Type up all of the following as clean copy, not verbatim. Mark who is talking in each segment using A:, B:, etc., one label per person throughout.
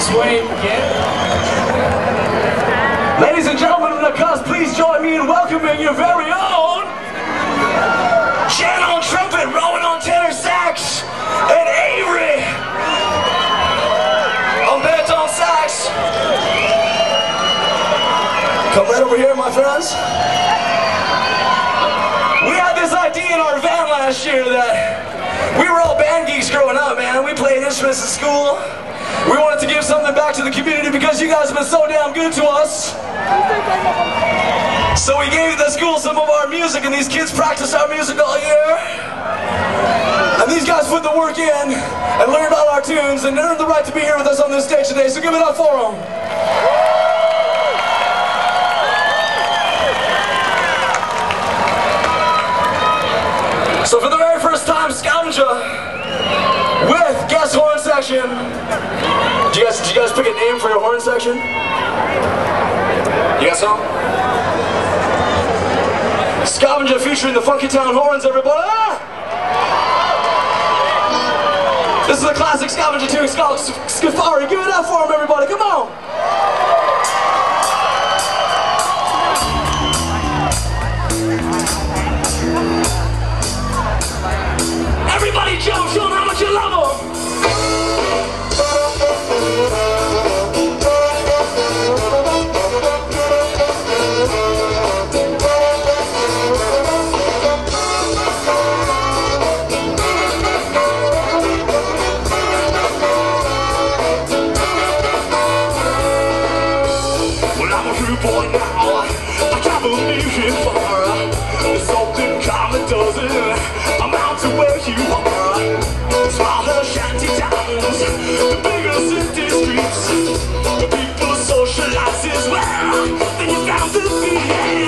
A: Wait again.
B: Ladies and gentlemen of the cast, please join me in welcoming your very own Jen on trumpet, Rowan on tenor sax, and Avery on baritone sax. Come right over here, my friends. We had this idea in our van last year that we were all band geeks growing up, man. We played instruments at school. We wanted to give something back to the community because you guys have been so damn good to us. So we gave the school some of our music, and these kids practiced our music all year. And these guys put the work in and learned all our tunes and earned the right to be here with us on this stage today, so give it up for them. So for the very first time, Scavenger with guest horn section. Did you guys pick a name for your horn section? You guys know? Scavenger featuring the Funky Town Horns, everybody! This is a classic Scavenger tune, it's called Scafari. Give it up for him, everybody, come on! Everybody jump, show them how much you love them! Boy, now I got the music for there's something common doesn't amount to where you are. Smaller shanty towns, the bigger city streets, the people socialize as well. Then you found the beat.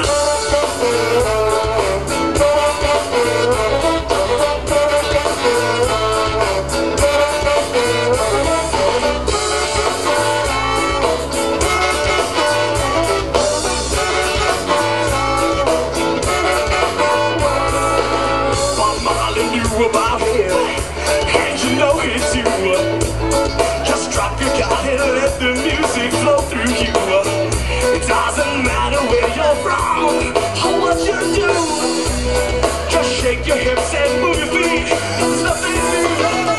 B: About it, and you know it too. Just drop your guard and let the music flow through you. It doesn't matter where you're from or what you do. Just shake your hips and move your feet. There's nothing new.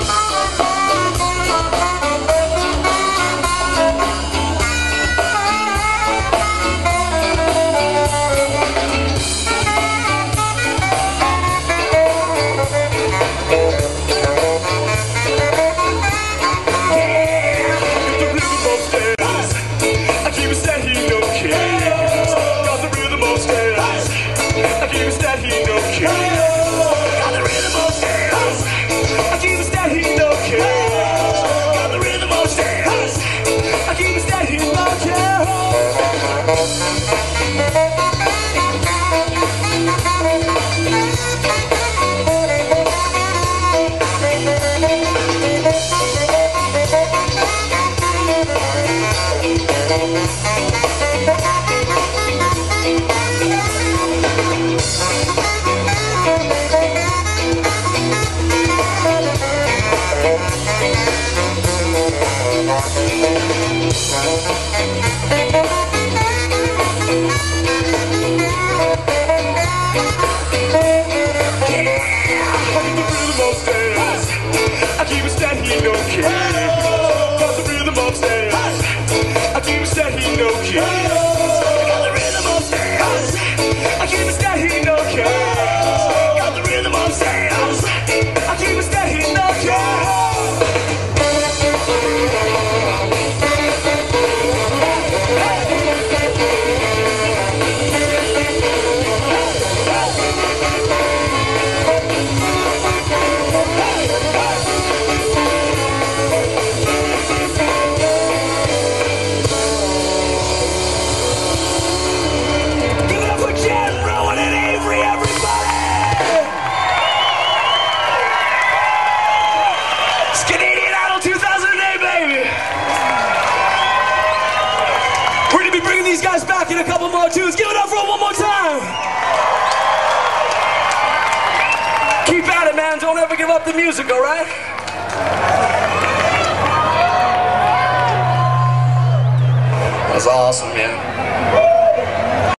B: In a couple more tunes. Give it up for them one more time. Keep at it, man. Don't ever give up the music, all right? That was awesome, man.